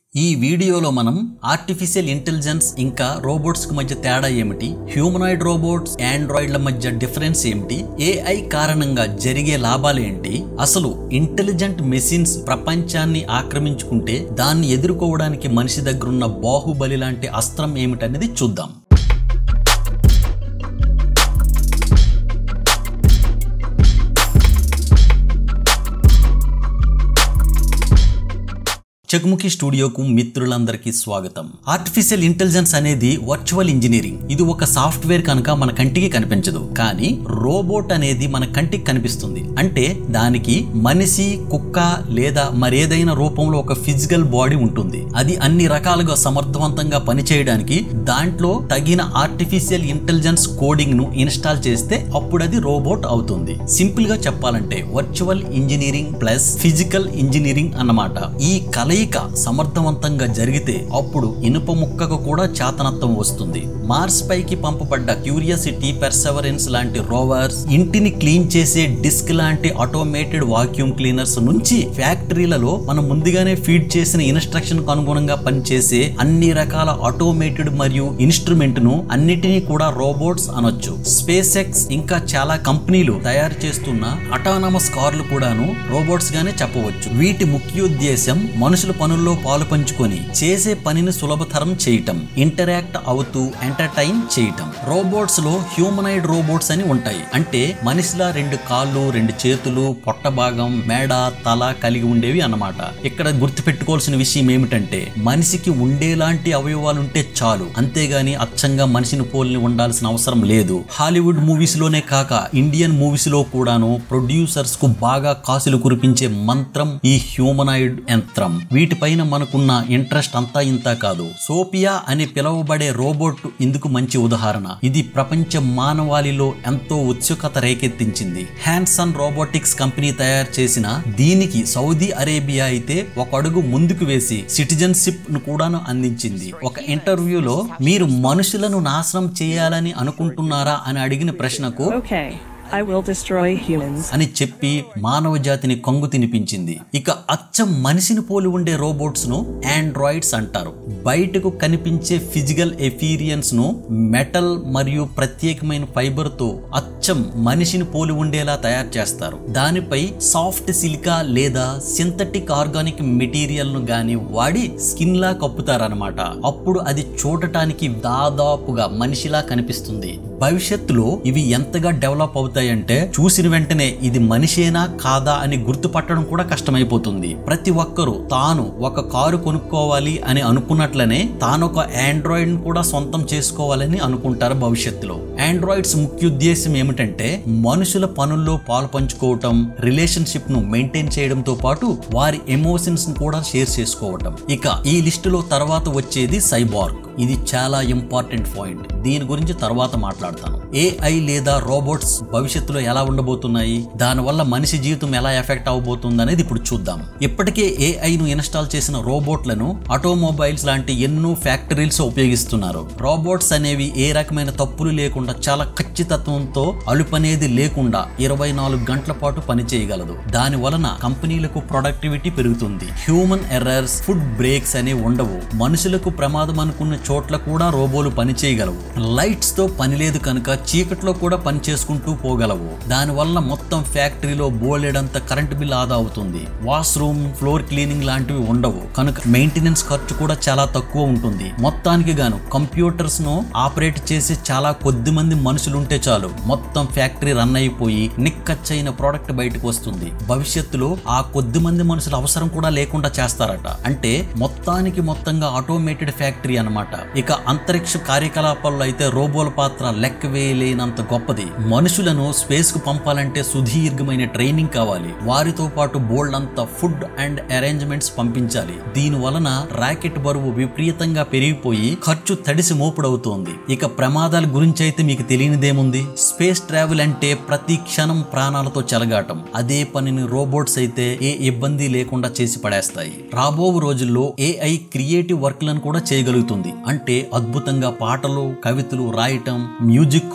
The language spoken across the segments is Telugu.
ఈ వీడియోలో మనం ఆర్టిఫిషియల్ ఇంటెలిజెన్స్ ఇంకా రోబోట్స్ కు మధ్య తేడా ఏమిటి, హ్యూమనాయిడ్ రోబోట్స్ ఆండ్రాయిడ్ల మధ్య డిఫరెన్స్ ఏమిటి, ఏఐ కారణంగా జరిగే లాభాలు ఏంటి, అసలు ఇంటెలిజెంట్ మెషిన్స్ ప్రపంచాన్ని ఆక్రమించుకుంటే దాన్ని ఎదుర్కోవడానికి మనిషి దగ్గరున్న బాహుబలి లాంటి అస్త్రం ఏమిటనేది చూద్దాం. చెక్ముఖి స్టూడియోకు మిత్రులందరికీ స్వాగతం. ఆర్టిఫిషియల్ ఇంటెలిజెన్స్ అనేది వర్చువల్ ఇంజనీరింగ్. ఇది ఒక సాఫ్ట్వేర్ కనుక మన కంటికి కనిపించదు, కానీ రోబోట్ అనేది మన కంటికి కనిపిస్తుంది. అంటే దానికి మనిషి, కుక్క లేదా మరేదైనా రూపంలో ఒక ఫిజికల్ బాడీ ఉంటుంది. అది అన్ని రకాలుగా సమర్థవంతంగా పనిచేయడానికి దాంట్లో తగిన ఆర్టిఫిషియల్ ఇంటెలిజెన్స్ కోడింగ్ ను ఇన్స్టాల్ చేస్తే అప్పుడు అది రోబోట్ అవుతుంది. సింపుల్ గా చెప్పాలంటే virtual engineering plus physical engineering అన్నమాట. ఈ కలయిక సమర్థవంతంగా జరిగితే అప్పుడు ఇనుప ముక్కకు కూడా చేతనత్వం వస్తుంది. మార్స్ పైకి పంపబడ్డ క్యూరియాసిటీ, పర్సెవరెన్స్ లాంటి రోవర్స్, ఇంటిని క్లీన్ చేసే డిస్క్ లాంటి ఆటోమేటెడ్ వాక్యూమ్ క్లీనర్స్ నుంచి ఫ్యాక్టరీలలో మనం ముందుగానే ఫీడ్ చేసిన ఇన్స్ట్రక్షన్ కు అనుగుణంగా పనిచేసే అన్ని రకాల ఆటోమేటెడ్ మరియు ఇన్స్ట్రుమెంట్ ను అన్నిటినీ కూడా రోబోట్స్ అనొచ్చు. స్పేస్ ఎక్స్ ఇంకా చాలా కంపెనీలు తయారు చేస్తున్న అటానమస్ కార్లు కూడాను రోబోట్స్ గానే చెప్పవచ్చు. వీటి ముఖ్యోద్దేశం మనుషుల పనుల్లో పాలు పంచుకొని చేసే పనిని సులభతరం చేయటం, ఇంటరాక్ట్ అవుతూ ఎంటర్టైన్ చేయటం. రోబోట్స్ లో హ్యూమనాయిడ్ రోబోట్స్ అని ఉంటాయి. అంటే మనిషిలా 2 కాళ్ళు, 2 చేతులు, పొట్ట భాగం, మేడ, తల కలిగి ఉండేవి అన్నమాట. ఇక్కడ గుర్తు పెట్టుకోవాల్సిన విషయం ఏమిటంటే మనిషికి ఉండేలాంటి అవయవాలుంటే చాలు, అంతేగాని అచ్చంగా మనిషిని పోలిని ఉండాల్సిన అవసరం లేదు. హాలీవుడ్ మూవీస్ లోనే కాక ఇండియన్ మూవీస్ లో కూడాను ప్రొడ్యూసర్స్ కు బాగా కాసులు కురిపించే మంత్రం ఈ హ్యూమనాయిడ్ యంత్రం. వీటిపైన మనకున్న ఇంట్రెస్ట్ అంతా ఇంత కాదు. సోఫియా అని పిలువబడే రోబోట్ ఇందుకు మంచి ఉదాహరణ. ఇది ప్రపంచ మానవాళిలో ఎంతో ఉత్సుకత రేకెత్తించింది. హ్యాండ్సన్ రోబోటిక్స్ కంపెనీ తయారు చేసిన దీనికి సౌదీ అరేబియా అయితే ఒక అడుగు ముందుకు వేసి సిటిజన్షిప్ ను కూడా అందించింది. ఒక ఇంటర్వ్యూలో మీరు మనుషులను నాశనం చేయాలని అనుకుంటున్నారా అని అడిగిన ప్రశ్నకు I will destroy humans అని చెప్పి మానవ జాతిని కంగు తినిపించింది. ఇక అచ్చం మనిషిని పోలి ఉండే రోబోట్స్ ను ఆండ్రాయిడ్స్ అంటారు. బయటకు కనిపించే ఫిజికల్ ఎఫీరియన్స్ ను మెటల్ మరియు ప్రత్యేకమైన ఫైబర్ తో అచ్చం మనిషిని పోలి ఉండేలా తయారు చేస్తారు. దానిపై సాఫ్ట్ సిలికా లేదా సింథటిక్ ఆర్గానిక్ మెటీరియల్ ను గాని వాడి స్కిన్ లా కప్పుతారనమాట. అప్పుడు అది చూడటానికి దాదాపుగా మనిషిలా కనిపిస్తుంది. భవిష్యత్తులో ఇవి ఎంతగా డెవలప్ అవుతాయంటే చూసిన వెంటనే ఇది మనిషేనా కాదా అని గుర్తుపట్టడం కూడా కష్టమైపోతుంది. ప్రతి ఒక్కరూ తాను ఒక కారు కొనుక్కోవాలి అని అనుకున్నట్లనే తాను ఒక ఆండ్రాయిడ్ కూడా సొంతం చేసుకోవాలని అనుకుంటారు భవిష్యత్తులో. ఆండ్రాయిడ్స్ ముఖ్య ఉద్దేశం ఏమిటంటే మనుషుల పనుల్లో పాలు పంచుకోవటం, రిలేషన్షిప్ ను మెయింటైన్ చేయడంతో పాటు వారి ఎమోషన్స్ ను కూడా షేర్ చేసుకోవటం. ఇక ఈ లిస్టులో తర్వాత వచ్చేది సైబార్గ్. ఇది చాలా ఇంపార్టెంట్ పాయింట్. దీని గురించి తర్వాత మాట్లాడతాను. ఏఐ లేదా రోబోట్స్ భవిష్యత్తులో ఎలా ఉండబోతున్నాయి, దానివల్ల మనిషి జీవితం ఎలా ఎఫెక్ట్ అవబోతుంది అనేది ఇప్పుడు చూద్దాం. ఇప్పటికే ఏఐ ను ఇన్స్టాల్ చేసిన రోబోట్లను ఆటోమొబైల్స్ లాంటి ఎన్నో ఫ్యాక్టరీస్ ఉపయోగిస్తున్నారు. రోబోట్స్ అనేవి ఏ రకమైన తప్పులు లేకుండా చాలా ఖచ్చితత్వంతో అలుపనేది లేకుండా 24 గంటల పాటు పనిచేయగలదు. దాని వలన కంపెనీలకు ప్రొడక్టివిటీ పెరుగుతుంది. హ్యూమన్ ఎర్రర్స్, ఫుడ్ బ్రేక్స్ అనేవి ఉండవు. మనుషులకు ప్రమాదం అనుకున్న చోట్ల కూడా రోబోలు పనిచేయగలవు. లైట్స్ తో పని లేదు కనుక చీకట్లో కూడా పని చేసుకుంటూ పోగలవు. దానివల్ల మొత్తం ఫ్యాక్టరీలో బోలెడంత కరెంట్ బిల్ ఆదా అవుతుంది. వాష్రూమ్, ఫ్లోర్ క్లీనింగ్ లాంటివి ఉండవు కనుక మెయింటెనెన్స్ ఖర్చు కూడా చాలా తక్కువ ఉంటుంది. మొత్తానికి గాను కంప్యూటర్స్ ను ఆపరేట్ చేసి చాలా కొద్ది మంది మనుషులుంటే చాలు, మొత్తం ఫ్యాక్టరీ రన్ అయిపోయి నిక్కచ్చైన ప్రోడక్ట్ బయటకు వస్తుంది. భవిష్యత్తులో ఆ కొద్ది మంది మనుషుల అవసరం కూడా లేకుండా చేస్తారట. అంటే మొత్తంగా ఆటోమేటెడ్ ఫ్యాక్టరీ అన్నమాట. ఇక అంతరిక్ష కార్యకలాపాల్లో అయితే రోబోల పాత్ర లెక్క వేయలేనంత గొప్పది. మనుషులను స్పేస్ కు పంపాలంటే సుదీర్ఘమైన ట్రైనింగ్ కావాలి. వారితో పాటు బోల్డ్ అంత ఫుడ్ అండ్ అరేంజ్మెంట్స్ పంపించాలి. దీని వలన రాకెట్ బరువు విపరీతంగా పెరిగిపోయి ఖర్చు తడిసి మోపుడవుతోంది. ఇక ప్రమాదాల గురించి అయితే మీకు తెలియనిదేముంది. స్పేస్ ట్రావెల్ అంటే ప్రతి క్షణం ప్రాణాలతో చెలగాటం. అదే పనిని రోబోట్స్ అయితే ఏ ఇబ్బంది లేకుండా చేసి పడేస్తాయి. రాబో రోజుల్లో ఏఐ క్రియేటివ్ వర్క్లను కూడా చేయగలుగుతుంది. అంటే అద్భుతంగా పాటలు, కవితలు రాయటం, మ్యూజిక్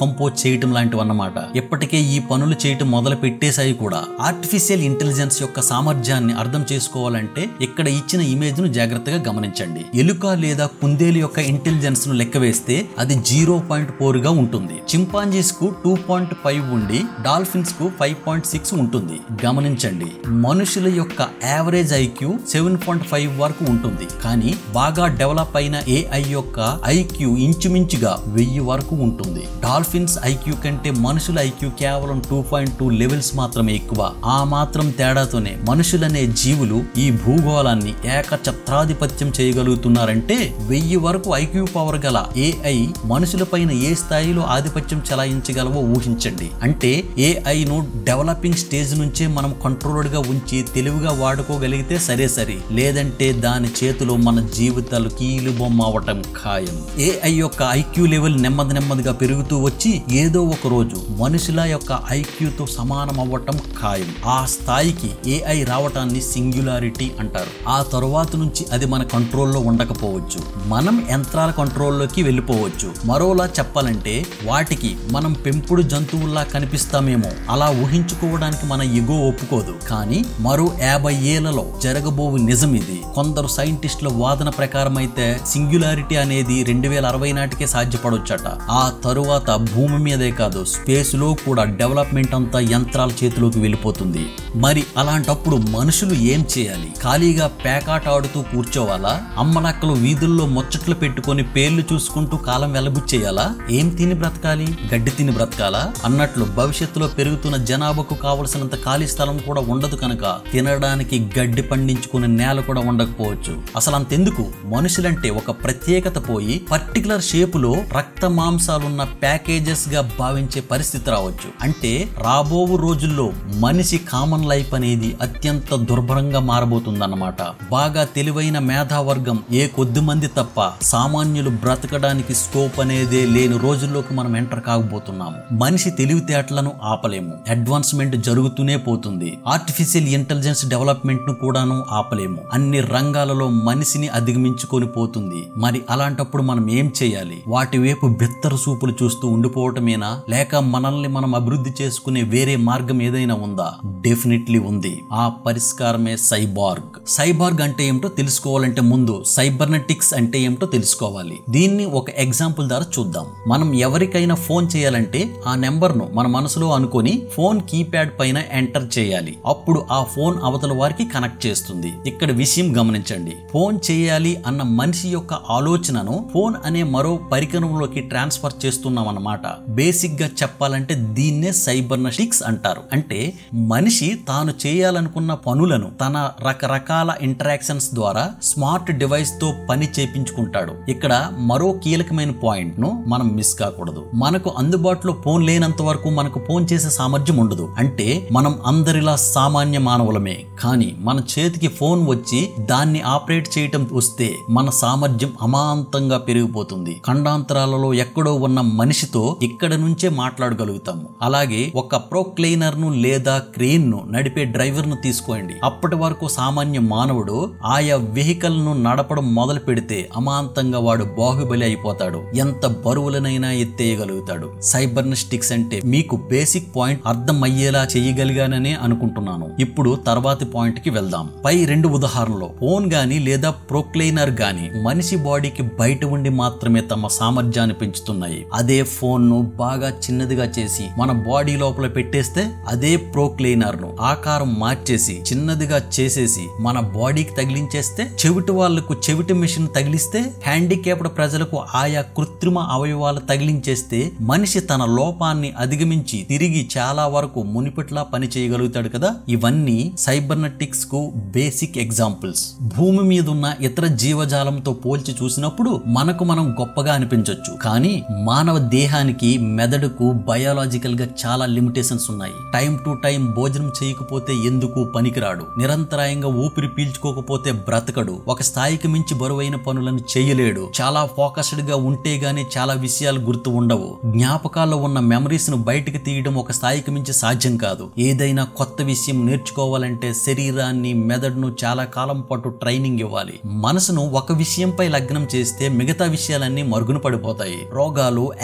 డీకంపోజ్ చేయటం లాంటివన్నమాట. ఇప్పటికే ఈ పనులు చేయటం మొదలు పెట్టేశాయి కూడా. ఆర్టిఫిషియల్ ఇంటెలిజెన్స్ యొక్క సామర్థ్యాన్ని అర్థం చేసుకోవాలంటే ఇక్కడ ఇచ్చిన ఇమేజ్ ను జాగ్రత్తగా గమనించండి. ఎలుక లేదా కుందేలు యొక్క ఇంటెలిజెన్స్ ను లెక్క వేస్తే అది 0.4 గా ఉంటుంది. చింపాంజీస్ కు 2.5 ఉండి డాల్ఫిన్స్ కు 5.6 ఉంటుంది. గమనించండి, మనుషుల యొక్క యావరేజ్ ఐక్యూ 7.5 వరకు ఉంటుంది. కానీ బాగా డెవలప్ అయిన ఏఐ యొక్క ఐక్యూ ఇంచుమించుగా 1000 వరకు ఉంటుంది. డాల్ఫిన్స్ ఐక్యూ కంటే మనుషుల ఐక్యూ కేవలం 2.2 లెవెల్స్ మాత్రమే ఎక్కువ. ఆ మాత్రం తేడాతోనే మనుషులనే జీవులు ఈ భూగోళాన్ని ఏకఛత్రాధిపత్యం చేయగలుగుతున్నారంటే 1000 వరకు ఐక్యూ పవర్ గల ఏఐ మనుషులపైన ఏ స్థాయిలో ఆధిపత్యం చెలాయించగలవో ఊహించండి. అంటే ఏఐ ను డెవలపింగ్ స్టేజ్ నుంచే మనం కంట్రోల్డ్ గా ఉంచి తెలివిగా వాడుకోగలిగితే సరే, లేదంటే దాని చేతిలో మన జీవితాలు కీలు బొమ్మ అవటం ఖాయం. ఏఐ యొక్క ఐక్యూ లెవెల్ నెమ్మదిగా పెరుగుతూ వచ్చి ఏదో ఒక రోజు మనుషుల యొక్క ఐక్యూతో సమానం అవ్వటం ఖాయం. ఆ స్థాయికి ఏఐ రావటాన్ని సింగ్యులారిటీ అంటారు. ఆ తరువాత నుంచి అది మన కంట్రోల్లో ఉండకపోవచ్చు, మనం యంత్రాల కంట్రోల్లోకి వెళ్ళిపోవచ్చు. మరోలా చెప్పాలంటే వాటికి మనం పెంపుడు జంతువుల్లా కనిపిస్తామేమో, అలా ఊహించుకోవడానికి మన ఎగో ఒప్పుకోదు. కానీ మరో 50 ఏళ్లలో జరగబోవు నిజం ఇది. కొందరు సైంటిస్టుల వాదన ప్రకారం అయితే సింగ్యులారిటీ అనేది 2060 నాటికే సాధ్యపడొచ్చట. ఆ తరువాత భూమి మీదే కాదు, స్పేస్ లో కూడా డెవలప్మెంట్ అంతా యంత్రాల చేతిలోకి వెళ్ళిపోతుంది. మరి అలాంటప్పుడు మనుషులు ఏం చేయాలి? ఖాళీగా పేకాట ఆడుతూ కూర్చోవాలా? అమ్మలక్కలు వీధుల్లో ముచ్చట్లు పెట్టుకొని పేర్లు చూసుకుంటూ కాలం వెలబుచ్చేయాలా? ఏం తిని బ్రతకాలి? గడ్డి తిని బ్రతకాలా? అన్నట్లు భవిష్యత్తులో పెరుగుతున్న జనాభాకు కావలసినంత ఖాళీ స్థలం కూడా ఉండదు కనుక తినడానికి గడ్డి పండించుకునే నేల కూడా ఉండకపోవచ్చు. అసలు అంతెందుకు, మనుషులంటే ఒక ప్రత్యేకత పోయి పర్టికులర్ షేపులో రక్త మాంసాలున్న ప్యాకేజెస్ గా భావించే పరిస్థితి రావచ్చు. అంటే రాబో రోజుల్లో మనిషి కామన్ లైఫ్ అనేది అత్యంత దుర్భరంగా మారబోతుందన్నమాట. బాగా తెలివైన మేధావర్గం ఏ కొద్ది మంది తప్ప సామాన్యులు బ్రతకడానికి స్కోప్ అనేదే లేని రోజుల్లోకి మనం ఎంటర్ కాబోతున్నాము. మనిషి తెలివితేటలను ఆపలేము, అడ్వాన్స్మెంట్ జరుగుతూనే పోతుంది. ఆర్టిఫిషియల్ ఇంటెలిజెన్స్ డెవలప్మెంట్ ను కూడాను ఆపలేము. అన్ని రంగాలలో మనిషిని అధిగమించుకొని పోతుంది. మరి అలాంటప్పుడు మనం ఏం చేయాలి? వాటి వైపు బెత్తరు చూపులు చూస్తూ ఉండిపోవటమేనా, లేక మనల్ని మనం అభివృద్ధి చేసుకునే వేరే మార్గం ఏదైనా ఉందా? డెఫినెట్లీ ఉంది. ఆ పరిష్కారమే సైబార్గ్. సైబార్గ్ అంటే ఏమిటో తెలుసుకోవాలంటే ముందు సైబర్నెటిక్స్ అంటే ఏమిటో తెలుసుకోవాలి. దీన్ని ఒక ఎగ్జాంపుల్ ద్వారా చూద్దాం. మనం ఎవరికైనా ఫోన్ చేయాలంటే ఆ నెంబర్ ను మన మనసులో అనుకొని ఫోన్ కీప్యాడ్ పైన ఎంటర్ చేయాలి. అప్పుడు ఆ ఫోన్ అవతల వారికి కనెక్ట్ చేస్తుంది. ఇక్కడ విషయం గమనించండి, ఫోన్ చేయాలి అన్న మనిషి యొక్క ఆలోచనను ఫోన్ అనే మరో పరికరంలోకి ట్రాన్స్ఫర్ చేస్తున్నాం అన్నమాట. బేసిక్ గా చెప్పాలంటే దీన్నే సైబర్నెటిక్స్ అంటారు. అంటే మనిషి తాను చేయాలనుకున్న పనులను తన రకరకాల ఇంటరాక్షన్స్ ద్వారా స్మార్ట్ డివైస్ తో పని చేపించుకుంటాడు. ఇక్కడ మరో కీలకమైన పాయింట్ ను మనం మిస్ కాకూడదు. మనకు అందుబాటులో ఫోన్ లేనంత వరకు మనకు ఫోన్ చేసే సామర్థ్యం ఉండదు. అంటే మనం అందరిలా సామాన్య మానవులమే. కానీ మన చేతికి ఫోన్ వచ్చి దాన్ని ఆపరేట్ చేయటం వస్తే మన సామర్థ్యం అమాంతంగా పెరిగిపోతుంది. ఖండాంతరాలలో ఎక్కడో ఉన్న మనిషితో ఇక్కడ నుంచే మాట్లాడగలుగుతాము. అలాగే ఒక ప్రోక్లైనర్ ను లేదా క్రేన్ ను నడిపే డ్రైవర్ ను తీసుకోండి. అప్పటి వరకు సామాన్య మానవుడు ఆయా వెహికల్ ను నడపడం మొదలు పెడితే అమాంతంగా వాడు బాహుబలి అయిపోతాడు. ఎంత బరువులనైనా ఎత్తేయగలుగుతాడు. సైబర్నెటిక్స్ అంటే మీకు బేసిక్ పాయింట్ అర్థం అయ్యేలా చేయగలిగాననే అనుకుంటున్నాను. ఇప్పుడు తర్వాతి పాయింట్ కి వెళ్దాం. పై 2 ఉదాహరణలో ఫోన్ గాని లేదా ప్రోక్లైనర్ గాని మనిషి బాడీకి బయట ఉండి మాత్రమే తమ సామర్థ్యాన్ని పెంచుతున్నాయి. అదే ఫోన్ ను బాగా చిన్నదిగా చేసి మన బాడీ లోపల పెట్టేస్తే, అదే ప్రోక్లైనర్ ను ఆకారం మార్చేసి చిన్నదిగా చేసేసి మన బాడీకి తగిలించేస్తే, చెవిటి వాళ్లకు చెవిటి మిషన్ తగిలిస్తే, హ్యాండిక్యాప్డ్ ప్రజలకు ఆయా కృత్రిమ అవయవాలు తగిలించేస్తే మనిషి తన లోపాన్ని అధిగమించి తిరిగి చాలా వరకు మునిపట్లా పని చేయగలుగుతాడు కదా. ఇవన్నీ సైబర్నెటిక్స్ కు బేసిక్ ఎగ్జాంపుల్స్. భూమి మీద ఉన్న ఇతర జీవజాలంతో పోల్చి చూసినప్పుడు మనకు మనం గొప్పగా అనిపించవచ్చు. కానీ మానవ దేహానికి, మెదడుకు బయాలజికల్ గా చాలా లిమిటేషన్స్ ఉన్నాయి. టైం టు టైం భోజనం చేయకపోతే ఎందుకు పనికిరాడు. నిరంతరాయంగా ఊపిరి పీల్చుకోకపోతే బ్రతకడు. ఒక స్థాయికి మించి బరువైన పనులను చేయలేడు. చాలా ఫోకస్డ్ గా ఉంటే గానీ చాలా విషయాలు గుర్తు ఉండవు. జ్ఞాపకాల్లో ఉన్న మెమరీస్ ను బయటకు తీయడం ఒక స్థాయికి మించి సాధ్యం కాదు. ఏదైనా కొత్త విషయం నేర్చుకోవాలంటే శరీరాన్ని, మెదడును చాలా కాలం పాటు ట్రైనింగ్ ఇవ్వాలి. మనసును ఒక విషయంపై లగ్నం చేస్తే మిగతా విషయాలన్నీ మరుగున పడిపోతాయి. రోగాలు, యాక్సిడెంట్స్,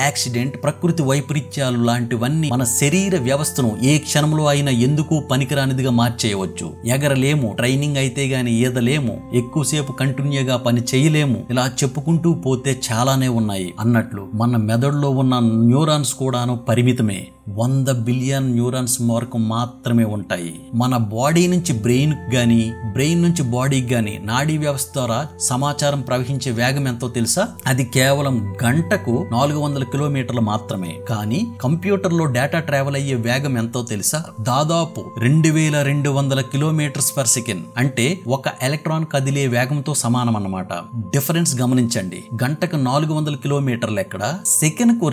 యాక్సిడెంట్, ప్రకృతి వైపరీత్యాలు లాంటివన్నీ మన శరీర వ్యవస్థను ఏ క్షణంలో అయినా ఎందుకు పనికిరానిదిగా మార్చేయవచ్చు. ఎగరలేము, ట్రైనింగ్ అయితే గాని ఈదలేము, ఎక్కువసేపు కంటిన్యూగా పని చేయలేము, ఇలా చెప్పుకుంటూ పోతే చాలానే ఉన్నాయి. అన్నట్లు మన మెదడులో ఉన్న న్యూరాన్స్ కూడాను పరిమితమే. 100 బిలియన్ న్యూరాన్స్ వరకు మాత్రమే ఉంటాయి. మన బాడీ నుంచి బ్రెయిన్ గాని, బ్రెయిన్ నుంచి బాడీకి గాని నాడీ వ్యవస్థ ద్వారా సమాచారం ప్రవహించే వేగం ఎంతో తెలుసా? అది కేవలం గంటకు 400 కిలోమీటర్లు మాత్రమే. కానీ కంప్యూటర్ లో డేటా ట్రావెల్ అయ్యే వేగం ఎంతో తెలుసా? దాదాపు 2200 కిలోమీటర్స్ పర్ సెకండ్. అంటే ఒక ఎలక్ట్రాన్ కదిలే వేగంతో సమానం అన్నమాట. డిఫరెన్స్ గమనించండి. గంటకు 400 కిలోమీటర్లు ఎక్కడ, సెకండ్ కు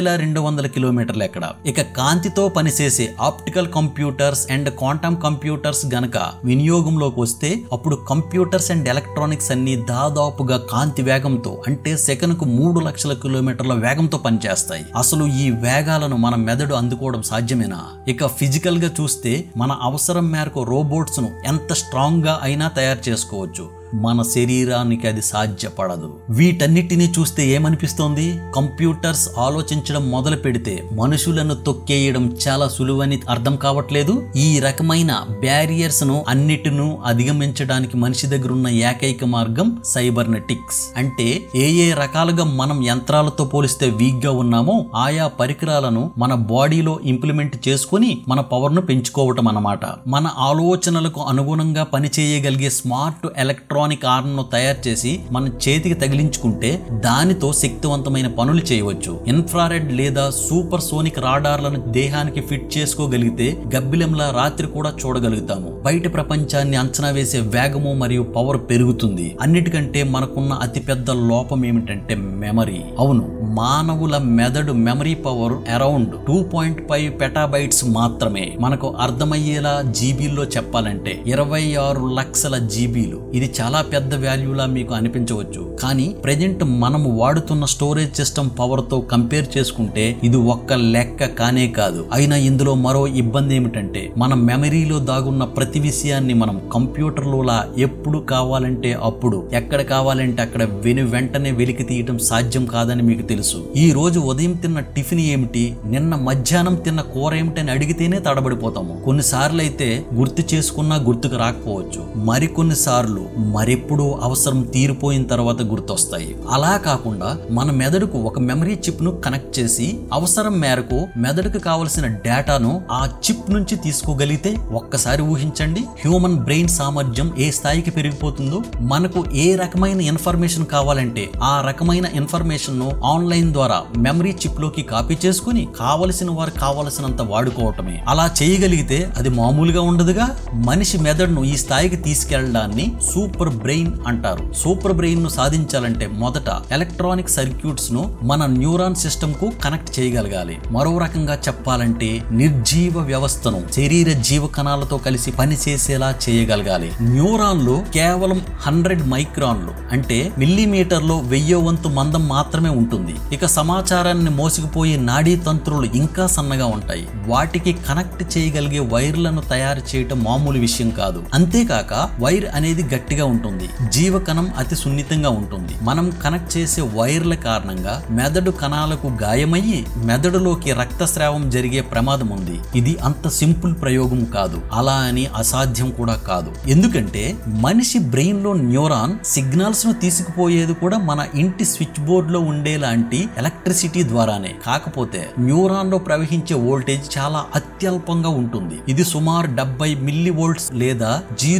2200 కిలోమీటర్లు ఎక్కడ. ఇక కాంతితో పనిచేసే optical computers and quantum computers గనక వినియోగంలోకి వస్తే అప్పుడు కంప్యూటర్స్ అండ్ ఎలక్ట్రానిక్స్ అన్ని దాదాపుగా కాంతి వేగంతో, అంటే సెకనుకు 3 లక్షల కిలోమీటర్ల వేగంతో పనిచేస్తాయి. అసలు ఈ వేగాలను మన మెదడు అందుకోవడం సాధ్యమేనా? ఇక ఫిజికల్ గా చూస్తే మన అవసరం మేరకు రోబోట్స్ ను ఎంత స్ట్రాంగ్ గా అయినా తయారు చేసుకోవచ్చు. మన శరీరానికి అది సాధ్యపడదు. వీటన్నిటిని చూస్తే ఏమనిపిస్తోంది? కంప్యూటర్స్ ఆలోచించడం మొదలు పెడితే మనుషులను తొక్కేయడం చాలా సులువని అర్థం కావట్లేదు. ఈ రకమైన బ్యారియర్స్ ను అన్నిటిను అధిగమించడానికి మనిషి దగ్గర ఉన్న ఏకైక మార్గం సైబర్నెటిక్స్. అంటే ఏ రకాలుగా మనం యంత్రాలతో పోలిస్తే వీక్ గా ఉన్నామో ఆయా పరికరాలను మన బాడీలో ఇంప్లిమెంట్ చేసుకుని మన పవర్ ను పెంచుకోవటం అన్నమాట. మన ఆలోచనలకు అనుగుణంగా పనిచేయగలిగే స్మార్ట్ ఎలక్ట్రానిక్ ఆర్మ్ ను తయారు చేసి మన చేతికి తగిలించుకుంటే దానితో శక్తివంతమైన పనులు చేయవచ్చు. ఇన్ఫ్రారెడ్ లేదా సూపర్ సోనిక్ రాడార్లను దేహానికి ఫిట్ చేసుకోగలిగితే గబ్బిలంలా రాత్రి కూడా చూడగలుగుతాము. బయట ప్రపంచాన్ని అంచనా వేసే వేగము మరియు పవర్ పెరుగుతుంది. అన్నిటికంటే మనకున్న అతిపెద్ద లోపం ఏమిటంటే మెమరీ. అవును, మానవుల మెదడు మెమరీ పవర్ అరౌండ్ 2.5 పెటాబైట్స్ మాత్రమే. మనకు అర్థమయ్యేలా జీబీల్లో చెప్పాలంటే 26 లక్షల జీబీలు. ఇది చాలా పెద్ద వాల్యూలా మీకు అనిపించవచ్చు. కానీ ప్రెజెంట్ మనము వాడుతున్న స్టోరేజ్ సిస్టమ్ పవర్ తో కంపేర్ చేసుకుంటే ఇది ఒక్క లెక్క కానే కాదు. అయినా ఇందులో మరో ఇబ్బంది ఏమిటంటే మన మెమరీలో దాగున్న ప్రతి విషయాన్ని మనం కంప్యూటర్లోలా ఎప్పుడు కావాలంటే అప్పుడు, ఎక్కడ కావాలంటే అక్కడ వెంటనే వెలికి తీయటం సాధ్యం కాదని మీకు తెలుసు. ఈ రోజు ఉదయం తిన్న టిఫిన్ ఏమిటి, నిన్న మధ్యాహ్నం తిన్న కూర ఏమిటని అడిగితేనే తడబడిపోతాము. కొన్నిసార్లు అయితే గుర్తు చేసుకున్నా గుర్తుకు రాకపోవచ్చు. మరికొన్నిసార్లు మరెప్పుడో అవసరం తీరిపోయిన తర్వాత గుర్తొస్తాయి. అలా కాకుండా మన మెదడుకు ఒక మెమరీ చిప్ ను కనెక్ట్ చేసి అవసరం మేరకు మెదడుకు కావలసిన డేటాను ఆ చిప్ నుంచి తీసుకోగలిగితే ఒక్కసారి ఊహించండి హ్యూమన్ బ్రెయిన్ సామర్థ్యం ఏ స్థాయికి పెరిగిపోతుందో. మనకు ఏ రకమైన ఇన్ఫర్మేషన్ కావాలంటే ఆ రకమైన ఇన్ఫర్మేషన్ ను ఆన్లైన్ ద్వారా మెమరీ చిప్ లోకి కాపీ చేసుకుని కావలసిన వారు కావలసినంత వాడుకోవటమే. అలా చేయగలిగితే అది మామూలుగా ఉండదుగా. మనిషి మెదడును ఈ స్థాయికి తీసుకెళ్లడాన్ని సూపర్ బ్రెయిన్ అంటారు. సూపర్ బ్రెయిన్ ను సాధించాలంటే మొదట ఎలక్ట్రానిక్ సర్క్యూట్స్ ను మన న్యూరాన్ సిస్టమ్ కు కనెక్ట్ చేయగలగాలి. మరో రకంగా చెప్పాలంటే నిర్జీవ వ్యవస్థను శరీర జీవ కణాలతో కలిసి పనిచేసేలా చేయగలగాలి. న్యూరాన్లు కేవలం 100 మైక్రాన్లు అంటే మిల్లీమీటర్లో 1000 వంతు మందం మాత్రమే ఉంటుంది. ఇక సమాచారాన్ని మోసుకుపోయే నాడీ తంత్రులు ఇంకా సన్నగా ఉంటాయి. వాటికి కనెక్ట్ చేయగలిగే వైర్లను తయారు చేయటం మామూలు విషయం కాదు. అంతేకాక వైర్ అనేది గట్టిగా ఉంటుంది. జీవకణం అతి సున్నితంగా ఉంటుంది. మనం కనెక్ట్ చేసే వైర్ల కారణంగా మెదడు కణాలకు గాయమయ్యి మెదడులోకి రక్తస్రావం జరిగే ప్రమాదం ఉంది. ఇది అంత సింపుల్ ప్రయోగం కాదు, అలా అని అసాధ్యం కూడా కాదు. ఎందుకంటే మనిషి బ్రెయిన్ లో న్యూరాన్ సిగ్నల్స్ ను తీసుకుపోయేది కూడా మన ఇంటి స్విచ్ బోర్డ్ లో ఉండేలాంటి ఎలక్ట్రిసిటీ ద్వారానే. కాకపోతే న్యూరాన్ లో ప్రవహించే వోల్టేజ్ చాలా అత్యల్పంగా ఉంటుంది. ఇది సుమారు 70 మిల్లీ వోల్ట్స్ లేదా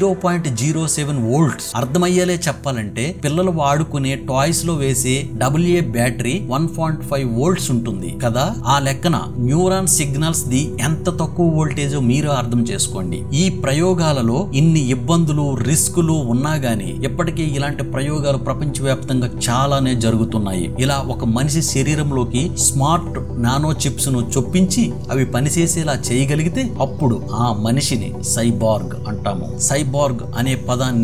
0.07 వోల్ట్స్. అర్థమయ్యేలే చెప్పాలంటే పిల్లలు వాడుకునే టాయ్స్ లో వేసే AA బ్యాటరీ 1.5 వోల్ట్స్ ఉంటుంది కదా. ఆ లెక్కన న్యూరాన్ సిగ్నల్స్ ది ఎంత తక్కువ వోల్టేజో మీరు అర్థం చేసుకోండి. ఈ ప్రయోగాలలో ఇన్ని ఇబ్బందులు రిస్కులు ఉన్నా గానీ ఇప్పటికీ ఇలాంటి ప్రయోగాలు ప్రపంచవ్యాప్తంగా చాలానే జరుగుతున్నాయి. ఇలా ఒక మనిషి శరీరంలోకి స్మార్ట్ నానో చిప్స్ ను చొప్పించి అవి పనిచేసేలా చేయగలిగితే అప్పుడు ఆ మనిషిని సైబార్గ్ అంటాము. సైబార్గ్ అనే పదాన్ని మరింత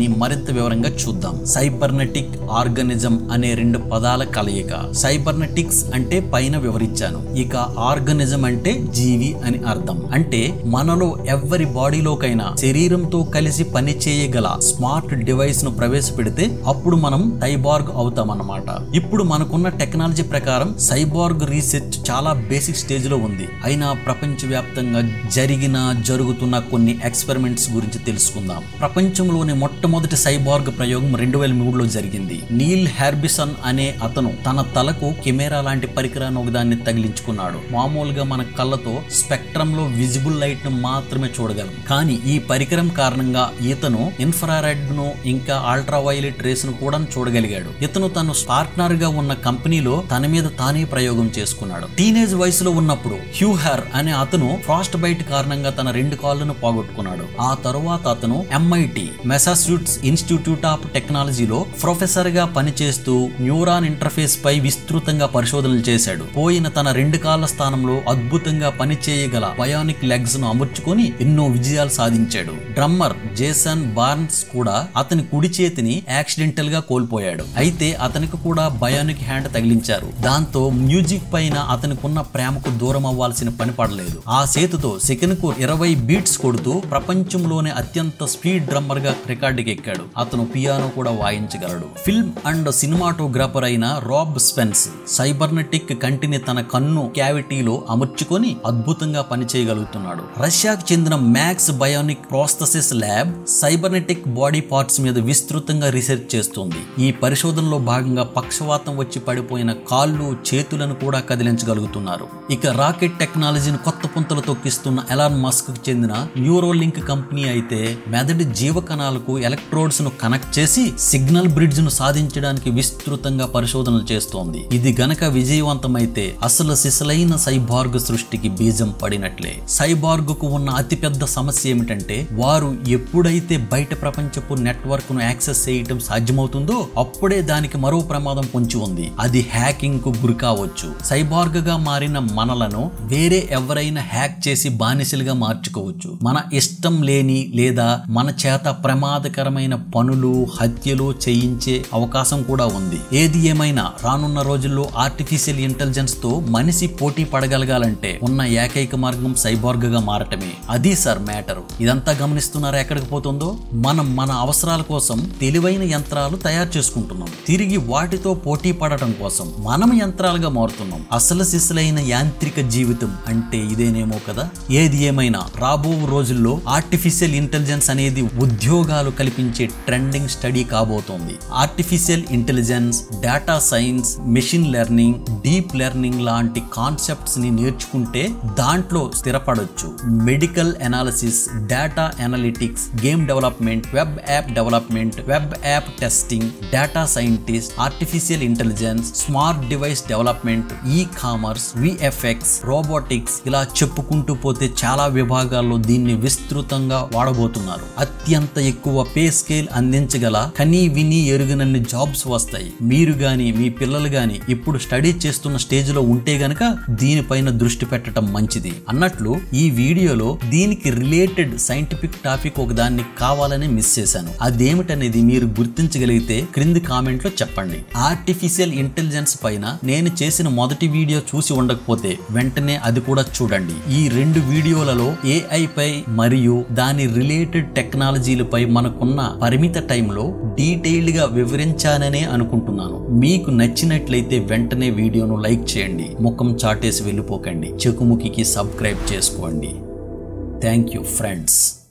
మరింత వివరంగా చూద్దాం. సైబర్నెటిక్ ఆర్గానిజం అనే రెండు పదాల కలయిక. సైబర్నెటిక్స్ అంటే పైన వివరించాను, ఇక ఆర్గానిజం అంటే జీవి అని అర్థం. అంటే మనలో ఎవరి బాడీలోకైనా శరీరంతో కలిసి పని చేయగల స్మార్ట్ డివైస్ ను ప్రవేశపెడితే అప్పుడు మనం సైబార్గ్ అవుతాం అన్నమాట. ఇప్పుడు మనకున్న టెక్నాలజీ ప్రకారం సైబార్గ్ రీసెర్చ్ చాలా బేసిక్ స్టేజ్ లో ఉంది. అయినా ప్రపంచవ్యాప్తంగా జరుగుతున్న కొన్ని ఎక్స్పెరిమెంట్స్ గురించి తెలుసుకుందాం. ప్రపంచంలోని మొట్టమొదటి సైబార్గ్ ప్రయోగం 2003లో జరిగింది. నీల్ హార్బిసన్ అనే అతను తన తలకు కెమెరా లాంటి పరికరాన్ని ఒకదాన్ని తగిలించుకున్నాడు. మామూలుగా మన కళ్ళతో స్పెక్ట్రమ్ లో విజిబుల్ లైట్ ను మాత్రమే చూడగలం, కానీ ఈ పరికరం కారణంగా ఇతను ఇన్ఫ్రారెడ్ ను ఇంకా అల్ట్రావైలెట్ రేస్ ను కూడా చూడగలిగాడు. ఇతను తను పార్ట్నర్ గా ఉన్న కంపెనీలో తన మీద తానే ప్రయోగం చేసుకున్నాడు. టీనేజ్ వయసులో ఉన్నప్పుడు హ్యూహర్ అనే అతను ఫ్రాస్ట్ బైట్ కారణంగా తన 2 కాళ్ళను పోగొట్టుకున్నాడు. ఆ తరువాత అతను MIT మెసాచ్యూసెట్స్ ఇన్స్టిట్యూట్ ఆఫ్ టెక్నాలజీలో ప్రొఫెసర్ గా పనిచేస్తూ న్యూరాన్ ఇంటర్ఫేస్ పై విస్తృతంగా పరిశోధనలు చేశాడు. పోయిన తన 2 కాళ్ళ స్థానంలో అద్భుతంగా పనిచేయగల బయోనిక్ లెగ్స్ ను అమర్చుకొని ఎన్నో విజయాలు సాధించాడు. డ్రమ్మర్ జేసన్ బార్న్స్ కూడా అతని కుడి చేతిని యాక్సిడెంటల్ గా కోల్పోయాడు. అయితే అతనికి కూడా బయోనిక్ హ్యాండ్ తగిలించారు. దాంతో మ్యూజిక్ పైన అతనికున్న ప్రేమకు దూరం అవ్వాల్సిన పని పడలేదు. ఆ చేతితో సెకనుకు 20 బీట్స్ కొడుతూ ప్రపంచంలోనే అత్యంత స్పీడ్ డ్రమ్మర్ గా రికార్డుకి ఎక్కాడు. అతను పియానో కూడా వాయించగలడు. ఫిల్మ్ అండ్ సినిమాటోగ్రాఫర్ అయిన రాబ్ స్పెన్స్ సైబర్నెటిక్ కంటిని తన కన్ను క్యావిటీలో అమర్చుకొని అద్భుతంగా పనిచేయగలుగుతున్నాడు. రష్యాకు చెందిన Max bionic prosthesis lab cybernetic body parts మీద విస్తృతంగా రీసెర్చ్ చేస్తుంది. ఈ పరిశోధనలో భాగంగా పక్షవాతం వచ్చి పడిపోయిన కాళ్ళు చేతులను కూడా కదిలించగలుగుతున్నారు. ఇక రాకెట్ టెక్నాలజీని కొత్త పుంతలు తొక్కిస్తున్న ఎలాన్ మస్క్ కు చెందిన న్యూరోలింక్ కంపెనీ అయితే మెదడు జీవకణాలకు ఎలక్ట్రోడ్స్ ను కనెక్ట్ చేసి సిగ్నల్ బ్రిడ్జ్ ను సాధించడానికి విస్తృతంగా పరిశోధనలు చేస్తోంది. ఇది గనక విజయవంతమైతే అసలు సిసలైన సైబార్గ్ సృష్టికి బీజం పడినట్లే. సైబార్గ్ కు ఉన్న అతిపెద్ద సమస్య ఏమిటంటే వారు ఎప్పుడైతే బయట ప్రపంచపు నెట్వర్క్ ను యాక్సెస్ చేయటం సాధ్యమవుతుందో అప్పుడే దానికి మరో ప్రమాదం పొంచి ఉంది. అది హ్యాకింగ్ కు గురి కావచ్చు. సైబార్గ్ గా మారిన మనలను వేరే ఎవరైనా హ్యాక్ చేసి బానిసలుగా మార్చుకోవచ్చు. మన ఇష్టం లేని లేదా మన చేత ప్రమాదకరమైన పనులు హత్యలు చేయించే అవకాశం కూడా ఉంది. ఏది ఏమైనా రానున్న రోజుల్లో ఆర్టిఫిషియల్ ఇంటెలిజెన్స్ తో మనిషి పోటీ పడగలగాలంటే ఉన్న ఏకైక మార్గం సైబార్గ్ గా మారటమే. అది సార్ మ్యాటర్. ఇదంతా గమనిస్తున్నారా ఎక్కడికి పోతుందో? మనం మన అవసరాల కోసం తెలివైన యంత్రాలు తయారు చేసుకుంటున్నాం. తిరిగి వాటితో పోటీ పడటం కోసం మనం యంత్రాలుగా మారుతున్నాం. అసలు సిసలైన యాంత్రిక జీవితం అంటే ఇదేనేమో కదా. ఏది ఏమైనా రాబో రోజుల్లో ఆర్టిఫిషియల్ ఇంటెలిజెన్స్ అనేది ఉద్యోగాలు కల్పించే ట్రెండింగ్ స్టడీ కాబోతోంది. Artificial intelligence, data science, machine learning, deep learning లాంటి కాన్సెప్ట్స్ ని నేర్చుకుంటే దాంట్లో స్థిరపడొచ్చు. Medical analysis, data analytics, game development, web app development, web app testing, data scientist, artificial intelligence, smart device development, ecommerce, VFX, robotics, ఇలా చెప్పుకుంటూ పోతే చాలా విభాగాల్లో దీన్ని విస్తృతంగా వాడబోతున్నారు. అత్యంత ఎక్కువ పే స్కేల్ అందించగల కనీ విని ఎరుగనన్ని జాబ్స్ వస్తాయి. మీరు గాని మీ పిల్లలు గాని ఇప్పుడు స్టడీ చేస్తున్న స్టేజ్ లో ఉంటే గనక దీనిపైన దృష్టి పెట్టడం మంచిది. అన్నట్లు ఈ వీడియోలో దీనికి రిలేటెడ్ సైంటిఫిక్ టాపిక్ ఒక దాన్ని కావాలని మిస్ చేశాను. అదేమిటనేది మీరు గుర్తించగలిగితే క్రింది కామెంట్ లో చెప్పండి. ఆర్టిఫిషియల్ ఇంటెలిజెన్స్ పైన నేను చేసిన మొదటి వీడియో చూసి ఉండకపోతే వెంటనే అది కూడా చూడండి. ఈ 2 వీడియోలలో AI పై మరియు దాని రిలేటెడ్ టెక్నాలజీలపై మనకున్న పరిమిత టైంలో డీటెయిల్డ్ గా వివరించాననే అనుకుంటున్నాను. మీకు నచ్చినట్లయితే వెంటనే వీడియోను లైక్ చేయండి. ముఖం చాటేసి వెళ్ళిపోకండి. చెకుముకి సబ్స్క్రైబ్ చేసుకోండి. Thank you friends.